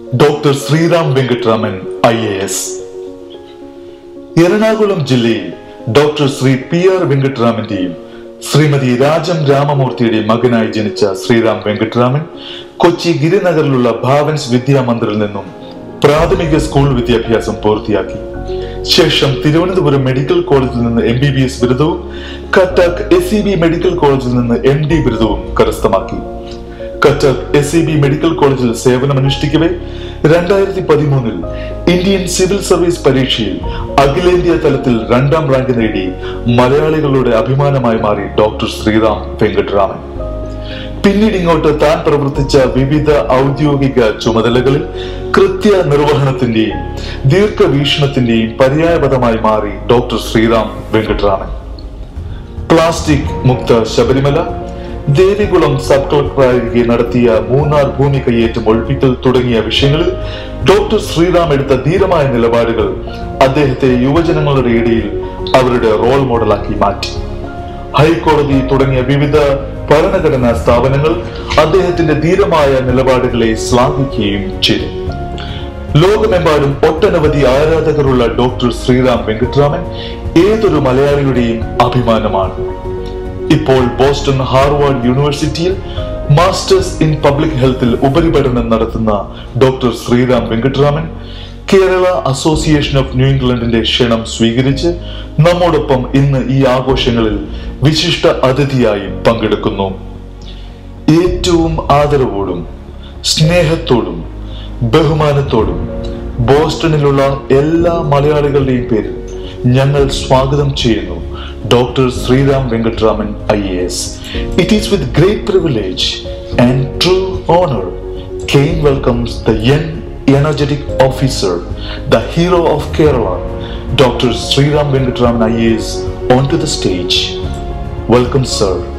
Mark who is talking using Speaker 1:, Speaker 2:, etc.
Speaker 1: Dr. Sriram Venkitaraman IAS. Ernakulam ജില്ലയിൽ doctor Shri PR വെങ്കിട്ടരാമന്റെയും ശ്രീമതി രാജം രാമമൂർത്തിയുടെയും മകനായി ജനിച്ച ശ്രീറാം വെങ്കിട്ടരാമൻ കൊച്ചി ഗിരിനഗറിലുള്ള ഭാവൻസ് വിദ്യാമന്ദിറിൽ നിന്നും പ്രാഥമിക സ്കൂൾ വിദ്യാഭ്യാസം പൂർത്തിയാക്കി. ശേഷം തിരുവനന്തപുരം മെഡിക്കൽ കോളേജിൽ നിന്ന് MBBS ബിരുദവും കട്ടക് SEB മെഡിക്കൽ കോളേജിൽ നിന്ന് MD ബിരുദവും കരസ്ഥമാക്കി. കട്ടക് SEB മെഡിക്കൽ കോളേജിൽ സേവനമനുഷ്ഠിക്കവേ 2013 ഇന്ത്യൻ സിവിൽ സർവീസ് പരീക്ഷയിൽ അഖിലേന്ത്യാ തലത്തിൽ 2ാം റാങ്ക് നേടി മലയാളികളുടെ അഭിമാനമായി മാറി ഡോക്ടർ ശ്രീറാം വെങ്കിട്ടരാമൻ. പിന്നീട് ഇങ്ങോട്ട് താൻ പ്രവർത്തിച്ച വിവിധ ഔദ്യോഗിക ചുമതലകളിൽ കൃത്യ നിർവഹണത്തിന്റെയും ദീർഘവീക്ഷണത്തിന്റെയും പര്യായപദമായി മാറി ഡോക്ടർ ശ്രീറാം വെങ്കിട്ടരാമൻ. പ്ലാസ്റ്റിക് മുക്ത ശബരിമല, ദേവികുളം സബ് കളക്ടറായിരിക്കെ നടത്തിയ മൂന്നാർ ഭൂമി കയ്യേറ്റം ഒഴിപ്പിക്കൽ തുടങ്ങിയ വിഷയങ്ങളിൽ ഡോക്ടർ ശ്രീറാം എടുത്ത ധീരമായ നിലപാടുകൾ അദ്ദേഹത്തെ യുവജനങ്ങളുടെ ഇടയിൽ അവരുടെ റോൾ മോഡലാക്കി മാറ്റി. ഹൈക്കോടതി തുടങ്ങിയ വിവിധ ഭരണഘടനാ സ്ഥാപനങ്ങൾ അദ്ദേഹത്തിന്റെ ധീരമായ നിലപാടുകളെ ശ്ലാഘിക്കുകയും ചെയ്തു. ലോകമെമ്പാടും ഒട്ടനവധി ആരാധകരുള്ള ഡോക്ടർ ശ്രീറാം വെങ്കിട്ടരാമൻ ഏതൊരു മലയാളിയുടെയും അഭിമാനമാണ്. ഇപ്പോൾ ബോസ്റ്റൺ ഹാർവാർഡ് യൂണിവേഴ്സിറ്റിയിൽ മാസ്റ്റേഴ്സ് ഇൻ പബ്ലിക് ഹെൽത്തിൽ ഉപരിപഠനം നടത്തുന്ന doctor Sreeram Venkitaraman Kerala association of new ഇംഗ്ലണ്ടിന്റെ ക്ഷണം സ്വീകരിച്ച് നമ്മോടൊപ്പം ഇന്ന് ഈ ആഘോഷങ്ങളിൽ വിശിഷ്ട അതിഥിയായി പങ്കെടുക്കുന്നു. ഏറ്റവും ആദരവോടും സ്നേഹത്തോടും ബഹുമാനത്തോടും ബോസ്റ്റണിലുള്ള എല്ലാ മലയാളികളുടെയും പേരിൽ ഞങ്ങൾ സ്വാഗതം ചെയ്യുന്നു Dr. Sriram Venkitaraman IAS. It is with great privilege and true honor KANE welcomes the young, energetic officer, the hero of Kerala, Dr. Sriram Venkitaraman IAS, onto the stage. Welcome, sir.